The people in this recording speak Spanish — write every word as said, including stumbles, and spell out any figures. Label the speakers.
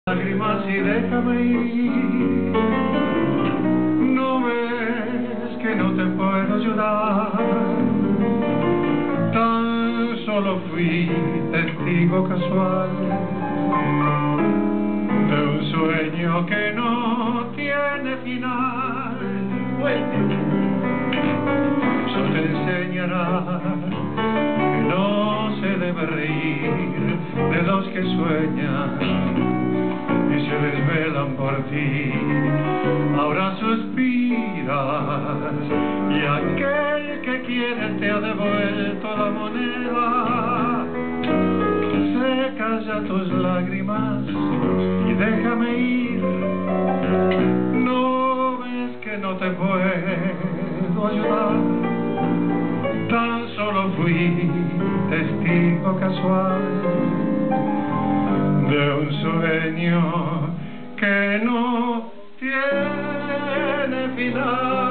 Speaker 1: Lágrimas y déjame ir. No ves que no te puedo ayudar. Tan solo fui testigo casual de un sueño que no tiene final. Eso te enseñará que no se debe reír de los que sueñan y se desvelan por ti. Ahora suspiras y aquel que quiere te ha devuelto la moneda. Seca ya tus lágrimas y déjame ir. No ves que no te puedo ayudar. Tan solo fui testigo casual de un sueño que no tiene final.